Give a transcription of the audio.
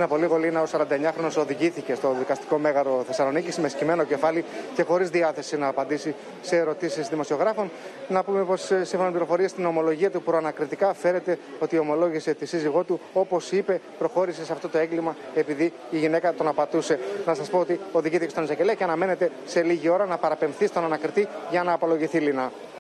Πριν από λίγο, Λίνα, ο 49χρονος οδηγήθηκε στο δικαστικό μέγαρο Θεσσαλονίκης με σκυμμένο κεφάλι και χωρίς διάθεση να απαντήσει σε ερωτήσεις δημοσιογράφων. Να πούμε πως, σύμφωνα με πληροφορίες στην ομολογία του, προανακριτικά φέρεται ότι ομολόγησε τη σύζυγό του, όπως είπε, προχώρησε σε αυτό το έγκλημα επειδή η γυναίκα τον απατούσε. Να σας πω ότι οδηγήθηκε στον εισαγγελέα και αναμένεται σε λίγη ώρα να παραπεμφθεί στον ανακριτή για να απολογηθεί, Λίνα.